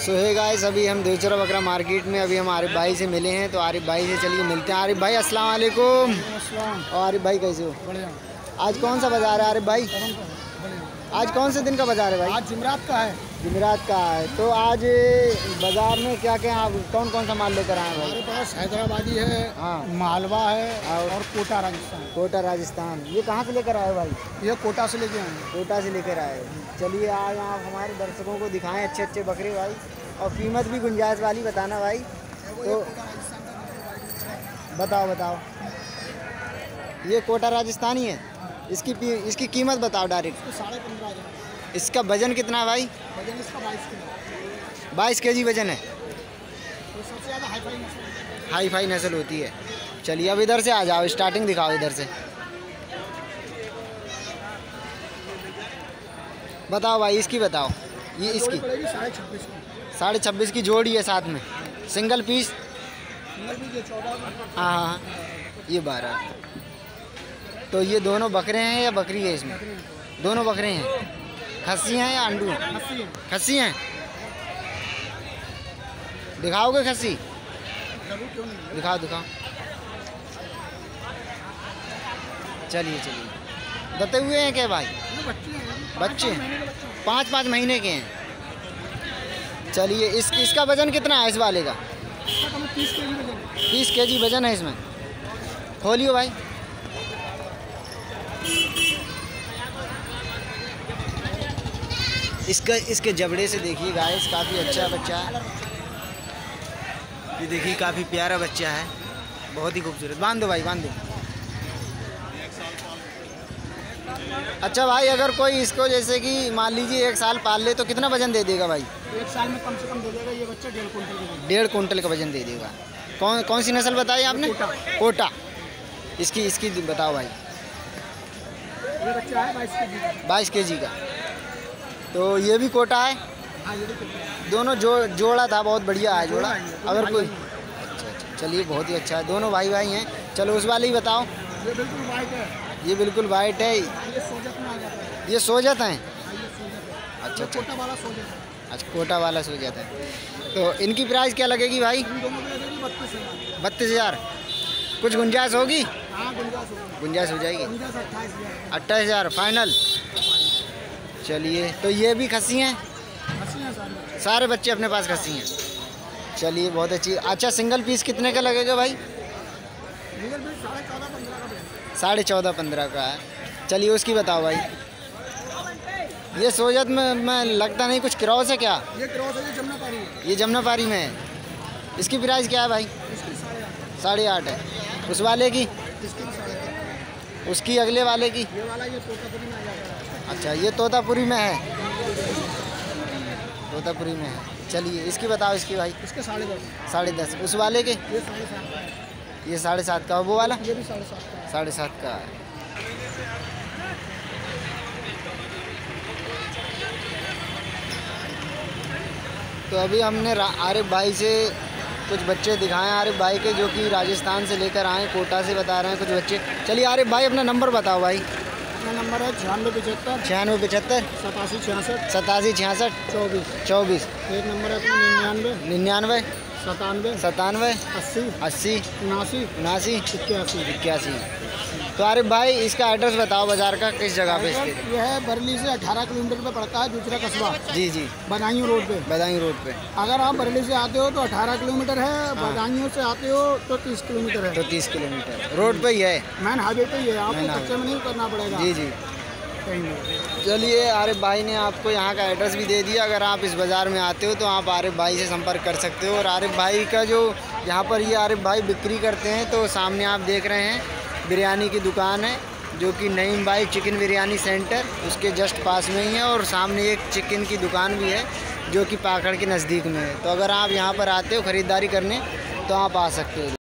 सो है गाइस, अभी हम देवचरा बकरा मार्केट में अभी हम आरिफ भाई से मिले हैं। तो आरिफ भाई से चलिए मिलते हैं। आरिफ भाई अस्सलाम वालेकुम। और आरिफ भाई कैसे हो? बढ़िया। आज कौन सा बाज़ार है आरिफ भाई? आज कौन से दिन का बाज़ार है भाई? आज जुमेरात का है। जुमेरात का है। तो आज बाज़ार में क्या क्या आप कौन कौन सा माल लेकर आए हैं भाई? हमारे पास हैदराबादी है, हाँ, मालवा है और कोटा राजस्थान। कोटा राजस्थान। ये कहाँ से लेकर आए भाई? ये कोटा से लेके आए हैं। कोटा से लेकर आए। चलिए आज आप हमारे दर्शकों को दिखाएं अच्छे अच्छे बकरे भाई, और कीमत भी गुंजाइश वाली बताना भाई। तो बताओ। ये कोटा राजस्थानी है। इसकी कीमत बताओ डायरेक्ट। 15.5। इसका वजन कितना है भाई? वजन इसका 22 किलो। 22 kg वजन है। तो सबसे ज़्यादा हाई फाई नस्ल होती है। चलिए अब इधर से आ जाओ, स्टार्टिंग दिखाओ इधर से। बताओ भाई, इसकी बताओ। ये इसकी 26.5 की। 26.5 की जोड़ी है साथ में। Single piece? हाँ, ये 12। तो ये दोनों बकरे हैं या बकरी है इसमें? दोनों बकरे हैं। खस्सी हैं या अंडू हैं? खस्सी हैं। दिखाओगे खस्सी? दिखाओ। चलिए दते हुए हैं क्या भाई? बच्चे 5 महीने के हैं। चलिए इसका वजन कितना है इस वाले का? 30 kg वजन है इसमें। खोलियो भाई। इसके जबड़े से देखिए गाइस, काफ़ी अच्छा बच्चा है। ये देखिए काफ़ी प्यारा बच्चा है, बहुत ही खूबसूरत। बांध दो भाई, बांध दो। अच्छा भाई, अगर कोई इसको जैसे कि मान लीजिए 1 साल पाल ले तो कितना वजन दे देगा भाई? 1 साल में कम से कम दे देगा ये बच्चा 1.5 कुंटल का। 1.5 कुंटल का वजन दे देगा। कौन सी नस्ल बताई आपने? कोटा। इसकी बताओ भाई। ये बच्चा है 22 kg का। तो ये भी कोटा है। हाँ, ये भी कोटा है। दोनों जोड़ा था, बहुत बढ़िया है जोड़ा। अगर कोई अच्छा, चलिए बहुत ही अच्छा है। दोनों भाई हैं। चलो उस वाले ही बताओ। ये बिल्कुल वाइट है। ये बिल्कुल वाइट है। ये सोजत में आ जाता है। ये सोजत हैं। अच्छा, कोटा वाला सोजत है। अच्छा, कोटा वाला सोजत है। तो इनकी प्राइस क्या लगेगी भाई? इन दोनों की लगेगी 32,000। 32,000। कुछ गुंजाइश होगी? हाँ, गुंजाइश हो जाएगी। 28,000। 28,000 फाइनल। चलिए, तो ये भी खस्सी हैं? सारे बच्चे अपने पास खस्सी हैं। चलिए बहुत अच्छी। अच्छा, सिंगल पीस कितने का लगेगा भाई? 14.5-15 का है। चलिए उसकी बताओ भाई। ये सोजत में लगता नहीं कुछ क्रॉस है क्या? ये क्रॉस है, ये जमुनापारी है। ये जमुनापारी में है। इसकी प्राइस क्या है भाई? इसकी 8.5। 8.5 है। उस वाले की? इसकी 8.5। उसकी अगले वाले की? ये वाला ये तोतापुरी में आ जाता है। अच्छा, ये तोतापुरी में है। तोतापुरी में है। चलिए इसकी बताओ। इसकी भाई? इसके 10.5। 10.5। उस वाले के? ये 7.5 का है। ये 7.5 का। वो वाला? ये भी 7.5 का है। 7.5 का है। तो अभी हमने आरिफ भाई से कुछ बच्चे दिखाए। आरिफ भाई के जो कि राजस्थान से लेकर आए, कोटा से बता रहे हैं कुछ बच्चे। चलिए आरिफ भाई अपना नंबर बताओ भाई। अपना नंबर है 9675 9675 8766 8766 24। एक नंबर है अपना 99 97 80 80 79 81 81। तो आरिफ भाई इसका एड्रेस बताओ बाज़ार का, किस जगह पे इसके? यह है बरेली से 18 किलोमीटर पे पड़ता है, दूसरा कस्बा। जी। बदायूं रोड पे। बदायूं रोड पे। अगर आप बरेली से आते हो तो 18 किलोमीटर है। बदायूं से आते हो तो 30 किलोमीटर है। तो 30 किलोमीटर रोड पे ही है। मैन हाईवे पे ही है, आपको कच्चे में नहीं करना पड़ेगा। जी। चलिए आरिफ भाई ने आपको यहाँ का एड्रेस भी दे दिया। अगर आप इस बाज़ार में आते हो तो आप आरिफ भाई से संपर्क कर सकते हो। और आरिफ भाई का जो यहाँ पर ये आरिफ भाई बिक्री करते हैं, तो सामने आप देख रहे हैं बिरयानी की दुकान है, जो कि नईम भाई चिकन बिरयानी सेंटर, उसके जस्ट पास में ही है। और सामने एक चिकन की दुकान भी है जो कि पाखड़ के नज़दीक में है। तो अगर आप यहाँ पर आते हो ख़रीदारी करने तो आप आ सकते हो।